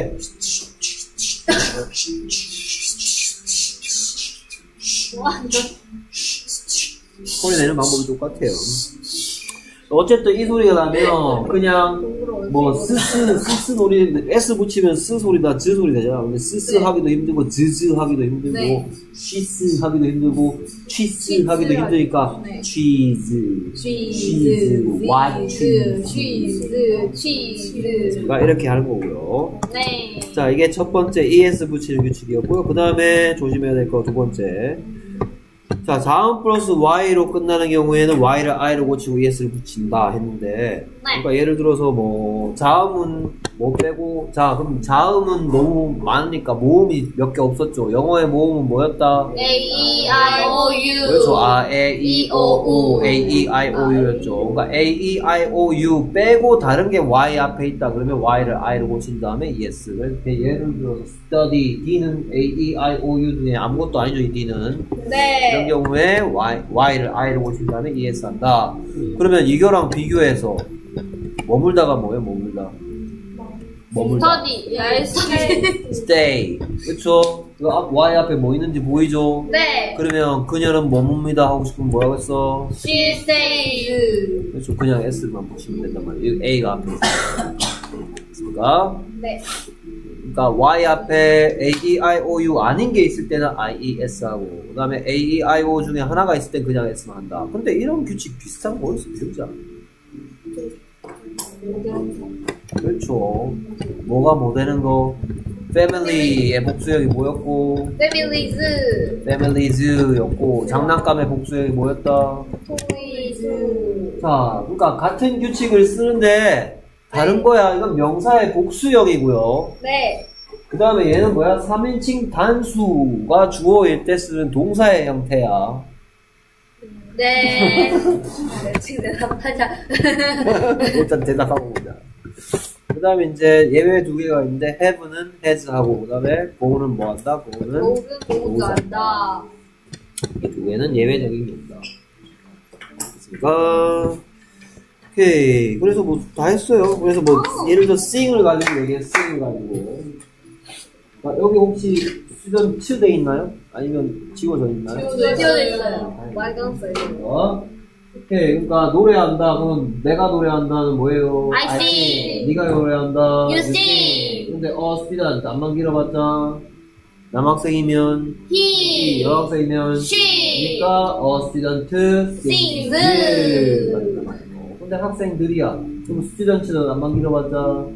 소리 내는 방법이 똑같아요. 어쨌든 이 소리가 나면 그냥 뭐 스스 스스 소리 S 붙이면 스 소리다 즈 소리 되잖아. 근데 스스 네. 하기도 힘들고 즈즈 하기도 힘들고 네. 쉬스 하기도 힘들고 취스 취스 하기도 힘드니까 네. 취즈 치즈, 왓 치즈, 취즈 치즈, 치즈. 가 이렇게 하는 거고요. 네. 자, 이게 첫 번째 이에스 붙이는 규칙이었고요. 그 다음에 조심해야 될 거 두 번째. 자, 자음 플러스 y로 끝나는 경우에는 y를 i로 고치고 es를 붙인다 했는데, 그러니까 예를 들어서 뭐 자음은 뭐 빼고, 자 그럼 자음은 너무 많으니까 모음이 몇 개 없었죠. 영어의 모음은 뭐였다? A, E, I, O, U. 그렇죠. 아, A, E, O, U, A, E, I, O, U였죠. 그러니까 A, E, I, O, U 빼고 다른 게 Y 앞에 있다. 그러면 Y를 I로 고친 다음에 Es를. 예를 들어서 study, D는 A, E, I, O, U 중에 아무것도 아니죠. 이 D는. 이런 네. 경우에 Y, Y를 I로 고친 다음에 E S 한다. 그러면 이거랑 비교해서 머물다가 뭐예요? 머물다. 머물다. 스터디, 야, 스터디. Stay. 그쵸? 그 앞, Y 앞에 뭐 있는지 보이죠? 네. 그러면 그녀는 머뭅니다 하고 싶으면 뭐라고 했어? She stays. 그렇죠. 그냥 S만 보시면 된단 말이에요. A가 앞에 있으니까. 네. 그러니까 Y 앞에 A, E, I, O, U 아닌 게 있을 때는 I, E, S 하고, 그 다음에 A, E, I, O 중에 하나가 있을 땐 그냥 S만 한다. 근데 이런 규칙 비슷한 거 어디서 배우지 않아? 그렇죠. 뭐가 뭐 되는 거? Family의 복수형이 뭐였고, Families. Families였고, 장난감의 복수형이 뭐였다? Toys. 자, 그러니까 같은 규칙을 쓰는데 다른 거야. 이건 명사의 복수형이고요. 네. 그 다음에 얘는 뭐야? 삼인칭 단수가 주어일 때 쓰는 동사의 형태야. 네. 네, 지금 대답하자. 일단 대답하고 보자. 그 다음에 이제 예외 두 개가 있는데 have는 has 하고, 그 다음에 go는 뭐 한다? go는 목은 보고 한다. 이 두 개는 예외적인 겁니다. 됐습니까? 오케이. 그래서 뭐 다 했어요. 그래서 뭐 예를 들어 sing을 가지고 얘기해. sing을 가지고. 아, 여기 혹시 수전 치유돼 있나요? 아니면 지워져 있나요? 지워져 있어요. 빨간색. 어? 오케이. 그러니까 노래한다. 그럼 내가 노래한다는 뭐예요? I sing. 네가 노래한다. You sing. 근데 어 스피드 안만 길어봤자 남학생이면 He. 여학생이면 She. 그러니까 어 스튜던트 Sings. 근데 학생들이야. 그럼 스튜던트는 안만 길어봤자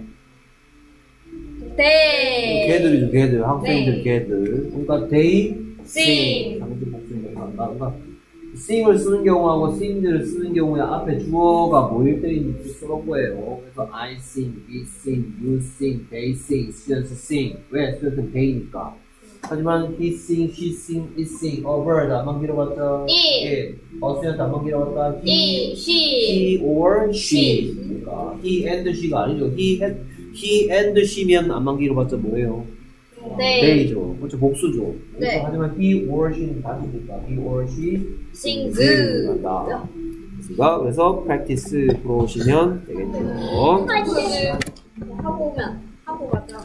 네. 걔들이죠. 걔들. 학생들 네. 걔들. 그러니까 they Sing. 상대 복수인 거 한다. 그러니까 sing을 쓰는 경우하고 sing들을 쓰는 경우에 앞에 주어가 뭐일 때인지 써놓은 거예요. 그래서 I sing, we sing, you sing, they sing, students sing. 왜? student은 they니까. 하지만 he sing, she sing, it sing, a bird 안만 길어봤자 It. 예. 어 student 안만 길어봤자 He. She. he or she. She. 그러니까 he and she가 아니죠. he and, he and she면 안만 길어봤자 뭐예요? 네. they죠. 그렇죠. 복수죠. 네. 하지만 he or she는 단수니까 he or she sings. 한다. 그래서 그래서 practice 들어오시면 되겠죠. 오늘 하고 오면 하고 가자.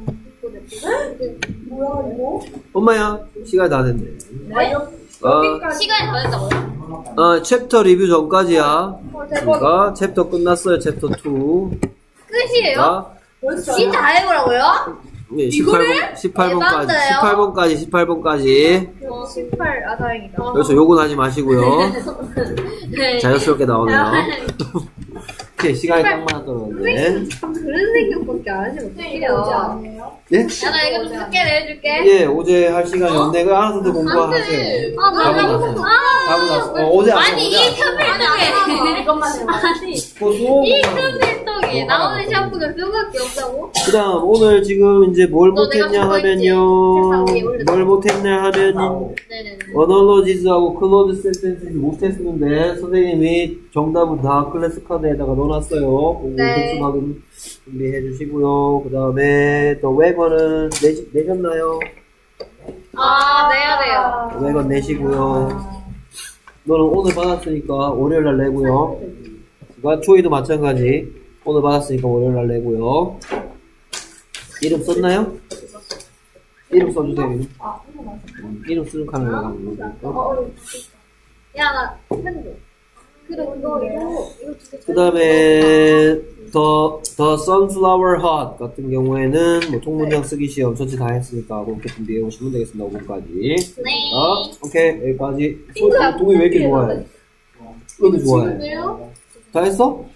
뭐야 이거? 엄마야 시간 다 됐네. 네? 어, 시간이 다 됐다고요? 어 챕터 리뷰 전까지야. 어, 대박이다. 그러니까 챕터 끝났어요. 챕터 이. 끝이에요? 자, 진짜 다 해보라고요? 네, 십팔 번, 십팔 번까지, 대박이다요. 십팔 번까지, 십팔 번까지. 어, 십팔, 아, 다행이다. 그래서 욕은 하지 마시고요. 네. 자연스럽게 나오네요. 오케이, 시간이 딱 맞아 떨어졌네. 참 그런 생각밖에 안 하시면 어떡해요. 예? 야, 나 이거 좀 늦게 내줄게. 예, 어제 할 시간이 없네. 그 알아서도 공부하세요. 아, 나 답은 너무, 났어. 아, 답은 났어. 어, 어제 안 아니, 했어, 어제 이 안 했어. 큰필통에. 이것만 해. 아니, 그 수업 이 공부하는 큰필통에 나오는 샴푸가 그거밖에 없다고? 그 다음, 오늘 지금 이제 뭘 너 내가 못했냐 그거 있지? 하면요. 세상 위에 올려놔. 뭘 못했냐 하면, 네네네. 어널로지스하고 클로즈 센텐스 못했었는데, 선생님이 정답은 다 클래스 카드에다가 넣어놨어요. 그거 네. 복수 받은 준비해 주시고요. 그 다음에, 또 웨건은 내시, 내셨나요? 아, 내야 돼요. 웨건 내시고요. 너는 오늘 받았으니까 월요일날 내고요. 그러니까 초이도 마찬가지. 오늘 받았으니까 월요일날 내고요. 이름 썼나요? 이름 써주세요. 이름. 음, 이름 쓰는 카메라 가면 되니까. 야, 나 펜도. 그래, 그거, 이거, 이거 진짜 그 다음에 더, 더 Sunflower Hot 같은 경우에는 뭐 통문장 쓰기 시험 전체 다 했으니까 그렇게 준비해 오시면 되겠습니다. 오분까지. 네. 어, 오케이 여기까지. 핑크야, 동이 왜 이렇게 핑크야. 좋아해? 왜 이렇게 좋아해? 지금요? 다 했어? 오.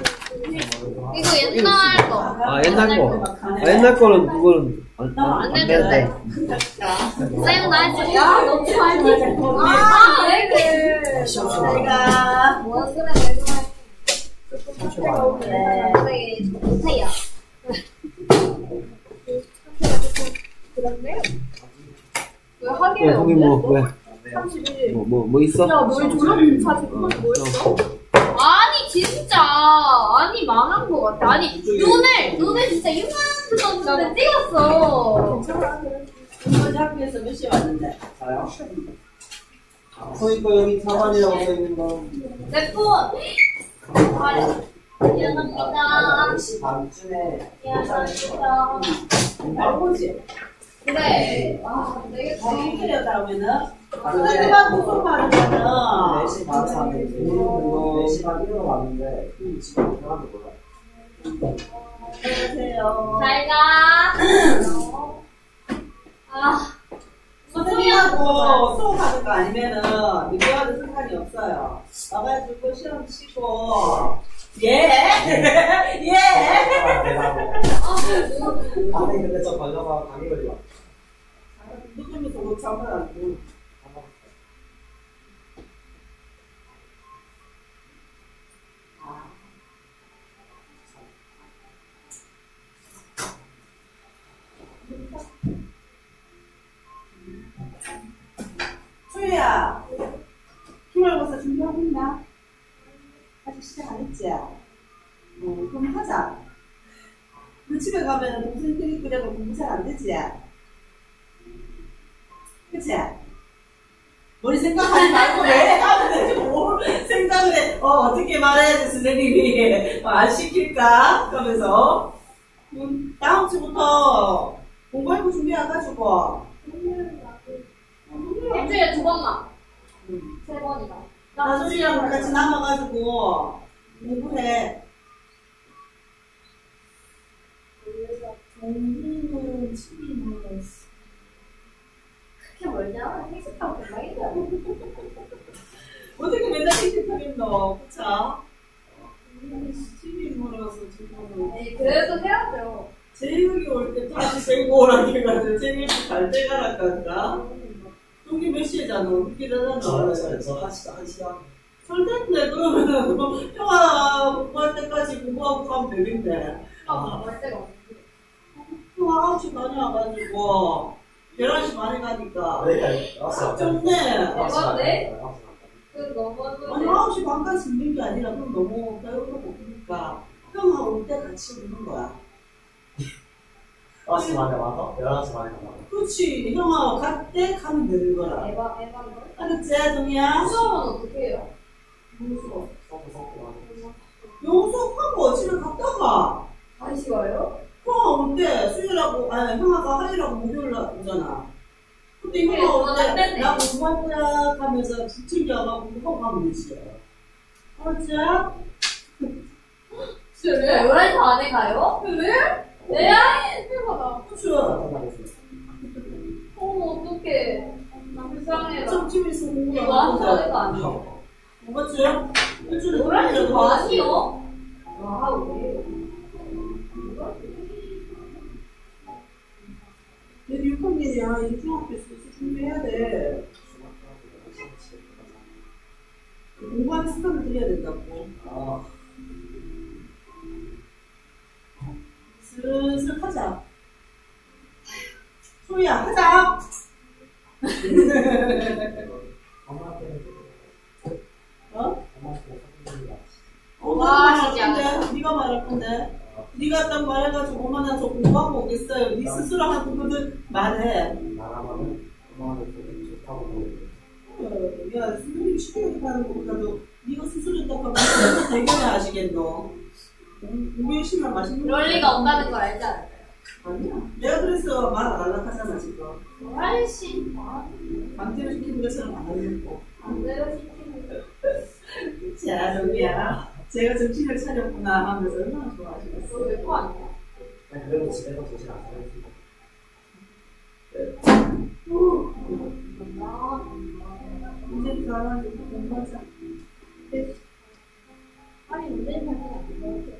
이거 옛날 거. 아 옛날 거. 아 옛날 거는 그거는 안, 안, 안 안 되는데. 된대. 쌤, 나 했어. 야, 너 좋아하지? 아, 왜 그래? 내가 뭐야, 그래, 왜 그래? 네, 못해요. 그런데요? 왜 하기를 왜 거기 뭐 왜? 삼십일. 뭐 뭐 뭐 있어? 야, 너희 졸업사진 그건 뭐였어? 아니 진짜 아니 망한 거 같아. 아니 눈을 눈을 진짜 이만큼 떴는데 찍었어. 어제 학교에서 몇 시에 왔는데? 저요? 소이거 여기 사관이라고 써있는 거 내 폰. 아, 미안합니다. 네 시 반쯤에 미안합니다. 알고지? 그래. 아 되게 너무 힘들었다 하면은 근데 선생님만 무슨 말을 하면 네 시 반 사에 네 시 반 일어나 왔는데 지금 들어가는 거야. 안녕하세요. 잘 가. 아 선생님하고 수업하는 거 아니면은 이거와도 상관이 없어요. 와가지고 시험 치고 예! 예! 아니 근데 저 걸려가 감기 걸려. 누구면서 못 참아가지고 수희야, 기말고사 준비하고 있나? 아직 시작 안 했지? 어, 그럼 하자. 너 집에 가면 동생 끓이 끓여도 공부 잘 안 되지? 그치? 머리 생각하지 말고 왜 하면 되지? 뭘 생각을 해? 어, 어떻게 말해야지 선생님이 어, 안 시킬까? 그러면서 음, 다음 주부터 공부할 준비 안 가지고 일주일에 두 번만. 세 번이다. 나중이랑 같이 남아가지고 공부해. 공부는 취미는 그렇게 멀잖아. 택시타고 대박이다. 어떻게 맨날 택시타겠노? 그쵸? 취미문으로서 지금 네, 그래도 해야죠. 제육이 올 때 다시 들고 오라고 해가지고 제육이 갈 때가 갈까? 여기 몇 시에잖아? 늦게 저요 자잖아. 저요 저한 시간 한 시간. 설득네. 그러면 형아 공부할 때까지 공부하고 가면 되겠네. 아, 갈 데가 없어. 형아 아홉 시 반에 와가지고 열한 시 반에 가니까 네, 왔어요. 좋네. 대박네? 그 너무 아니 아홉 시 반까지 있는 게 아니라 그럼 너무 배우고 고프니까 형아 올 때 같이 오는 거야. 다섯 시 반에 와서 열한 시 반에 가나. 그렇지. 형아, 갈 때 가면 되는 거라. 에바, 에바, 알았지, 동이야? 수업은 어떻게 해요? 용서. 서브 섞고 하는. 용서하고 집에 갔다가. 다시 와요? 형아 올 때 수요일하고, 아니, 형아가 화요일하고 목요일 날 오잖아. 근데 그래, 형아 올 그건 때, 안 되네. 나 공부할 거야 하면서 집 챙겨가고 하고 가면 되지. 알았지? 진짜 열한 시 반에 가요? 그래? 네? 대박이다. 그쵸? 어머, 어떡해. 나 불쌍해. 좀 집에서 공부 이거 한 번에도 안 돼. 맞지? 일주일에 열한 시 두 번이라도 반이요? 와, 왜? 내일 육 학년이야. 이 중학교 수수 준비해야 돼. 공부하는 습관을 들여야 된다고. 아, 슬슬 하자. 소희야, 하자. 엄마한테 어? 엄마한테 사진 엄마 와, 말할 진짜. 건데, 네가 말할 건데. 네가 딱 말해가지고 엄마 나 저 공부하고 오겠어요. 네 스스로 하는 거는 말해. 나라면은 엄마한테 좋다고 보고. 어, 야, 선생님이 쉽게 하는 것보다도 네가 스스로 딱 하면 얼마나 대견해 하시겠노. 공부 열심히 하면 맛있는 그럴 리가 없다는 걸 알지 않을까요? 아니야. 내가 그래서 말 안 하려고 하잖아, 지금. 훨씬 강제로 시키는 것처럼 안 하려고. 반대로 시키는 거. 자, 정리야. 제가 정신을 차렸구나 하면서 얼마나 좋아하시겠어. 그거 왜또 아니야? 아니, 그래도 집에서 조식 안 사겠습니다. 이제부터 알아가지고 공부하자. 아니, 문제는 안 돼.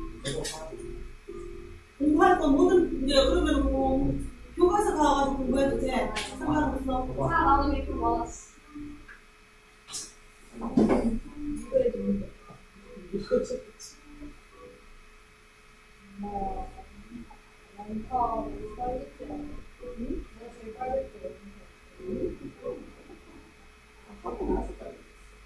공부할 건 뭐든, 이제 그러면 뭐, 교과서 가가지고 공부해도 돼. 상관없어. 아, 나도 그렇게 받았어. 그래도 뭐, 양파, 빨리트라고. 응? 내가 제일 빨리트라고. 하고 나서 빨리.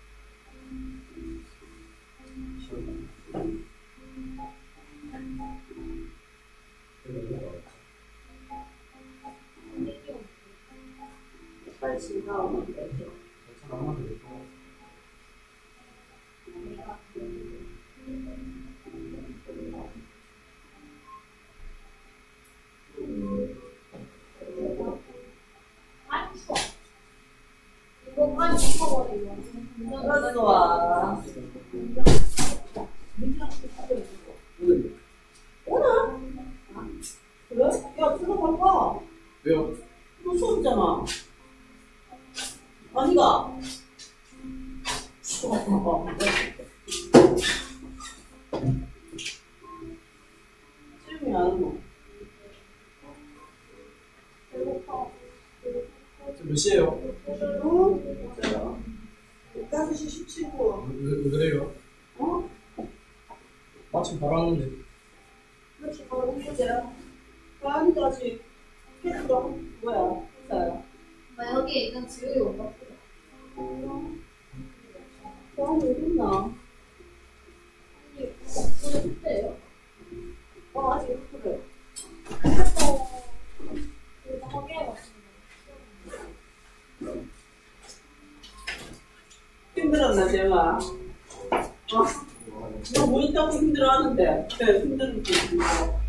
빨리 지나오면 돼. 이거까지 커버리고. 알았어, 와. 오늘? 그래? 야, 수능 갈 거야. 왜요? 너 수업이잖아. 아니가? 질문이 안 오노. 배고파. 몇 시에요? 응? 자, 다섯 시 십칠 분. 왜, 왜 그래요? 어? 마침 바로 왔는데. 그렇지, 바로 문제야. 아직까지 캐릭터 뭐야? 자야. 나 여기에 있는 지우개 못 봤어. 다음 왜 있나? 이게 그게 그때예요? 어, 아직 그래. 그래서 이거 확인해봤습니다. 힘들었나, 제가? 어? 너 뭐 있다고 힘들어 하는데. 그래, 힘들은 게 있어.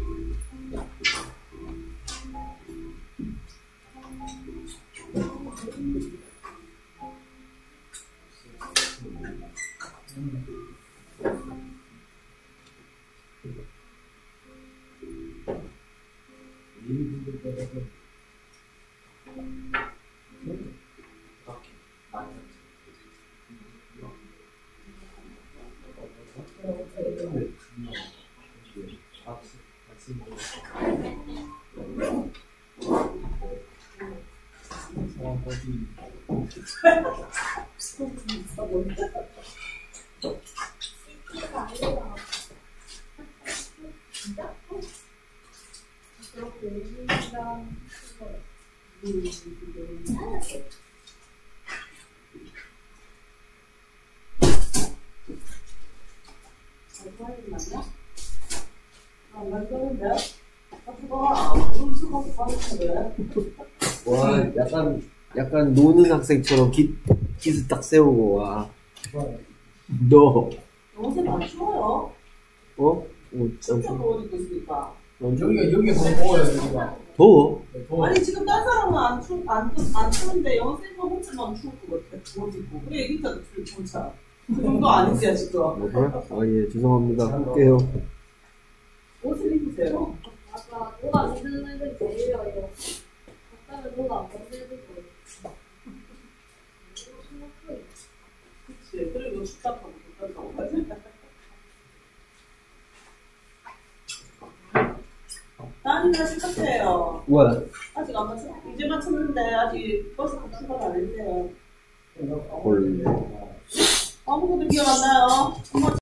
이가 아니라. 진짜? 그렇게 일이랑 그거. 잘 보이는 거야? 아, 안 보이는데? 아, 그거, 와, 약간, 약간 노는 학생처럼 기, 기스 딱 세우고, 와. 너, 영어쌤 안 추워요? 어? 어, 참, 좀 더워 입고 있으니까. 여기가 여기가 더 더워요 여기가. 더워? 네, 더워. 아니 지금 딴 사람은 안 추, 안, 추- 안 추운데 영어쌤만 혼자만 추울 것 같아. 더워 입고. 그래 얘기했잖아 둘이 혼자. 그 정도 아니지 지금. 뭐, 그래? 아, 예, 죄송합니다. 할게요. 옷을 입으세요. 아까 누가 믿는 애들 제일 어려워. 아까는 누가 안 믿는 애들 그치. 그리고 축답하고 축답하고 하지. 나은이가 심각해요. 왜? 아직 안 맞췄, 이제 맞췄는데 아직 버스가 출발 안 했대요. 헐. 아무것도 기억 안 나요. 엄마